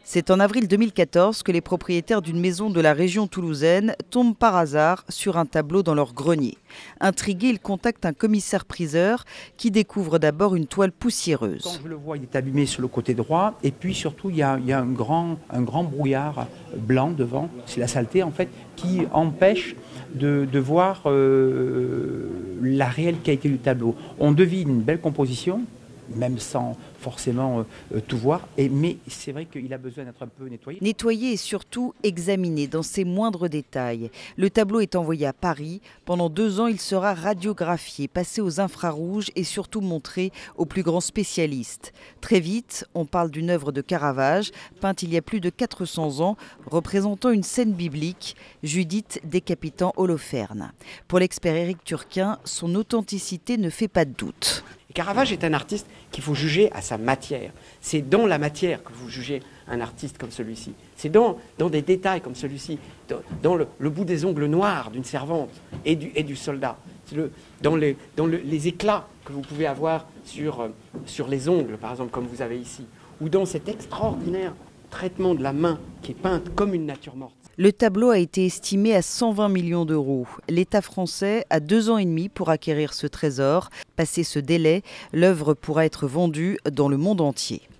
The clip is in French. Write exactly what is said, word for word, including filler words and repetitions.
C'est en avril deux mille quatorze que les propriétaires d'une maison de la région toulousaine tombent par hasard sur un tableau dans leur grenier. Intrigués, ils contactent un commissaire-priseur qui découvre d'abord une toile poussiéreuse. Quand je le vois, il est abîmé sur le côté droit et puis surtout il y a, il y a un, grand, un grand brouillard blanc devant, c'est la saleté en fait, qui empêche de, de voir euh, la réelle qualité du tableau. On devine une belle composition, même sans forcément euh, tout voir, et, mais c'est vrai qu'il a besoin d'être un peu nettoyé. Nettoyé et surtout examiné dans ses moindres détails. Le tableau est envoyé à Paris. Pendant deux ans, il sera radiographié, passé aux infrarouges et surtout montré aux plus grands spécialistes. Très vite, on parle d'une œuvre de Caravage, peinte il y a plus de quatre cents ans, représentant une scène biblique, Judith décapitant Holoferne. Pour l'expert Éric Turquin, son authenticité ne fait pas de doute. Caravage est un artiste qu'il faut juger à sa matière. C'est dans la matière que vous jugez un artiste comme celui-ci. C'est dans, dans des détails comme celui-ci, dans, dans le, le bout des ongles noirs d'une servante et du, et du soldat, le, dans, les, dans le, les éclats que vous pouvez avoir sur, euh, sur les ongles, par exemple, comme vous avez ici, ou dans cet extraordinaire traitement de la main qui est peinte comme une nature morte. Le tableau a été estimé à cent vingt millions d'euros. L'État français a deux ans et demi pour acquérir ce trésor. Passé ce délai, l'œuvre pourra être vendue dans le monde entier.